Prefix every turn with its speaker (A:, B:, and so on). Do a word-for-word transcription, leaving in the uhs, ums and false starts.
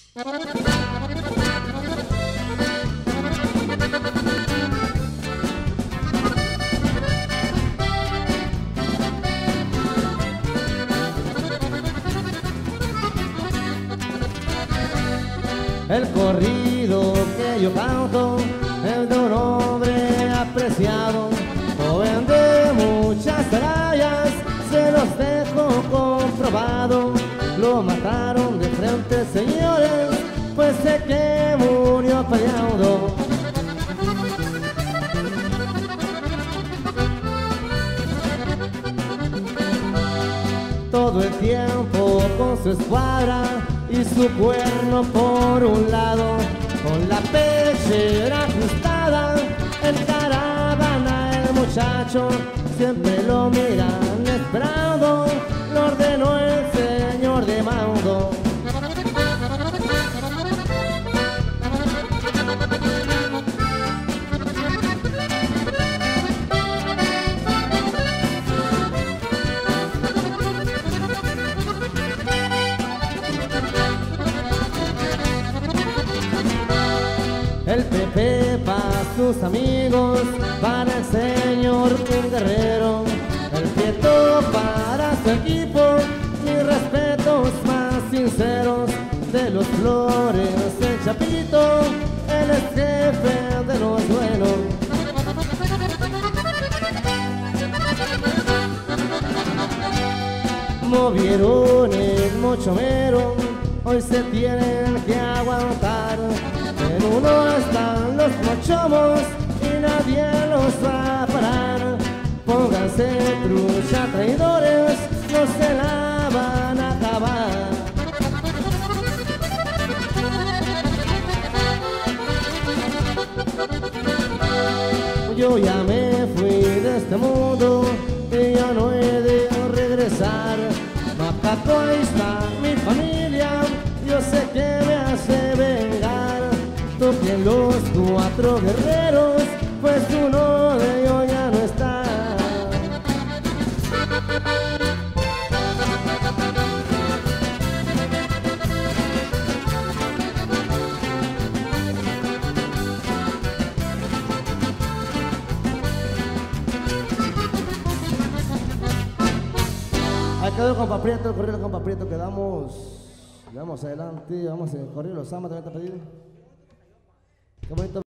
A: El corrido que yo canto es de un hombre apreciado, joven de muchas agallas, se los dejo comprobado. Lo mataron de frente, señores, pues sé que murió peleando. Todo el tiempo con su escuadra y su cuerno por un lado, con la pechera ajustada, en caravana el muchacho, siempre lo miran esperando, lo ordenó el señor de mando. El Pepe para sus amigos, para el señor un guerrero, el Prieto para su equipo, mis respetos más sinceros, de los Flores el Chapito, él es jefe de los buenos. Movieron el mochomero, hoy se tienen que aguantar. En uno están los mochomos y nadie los va a parar. Pónganse trucha, traidores, no se la van a acabar. Yo ya me fui de este mundo y ya no he de regresar. Macaco, ahí está mi familia, yo sé que me hace vengar. Toquen los cuatro guerreros, pues uno de ellos ya no está. Ahí quedó el compa Prieto, el corrido del compa Prieto, quedamos, vamos adelante, vamos a correr los amas, también te pedí. Qué bonito.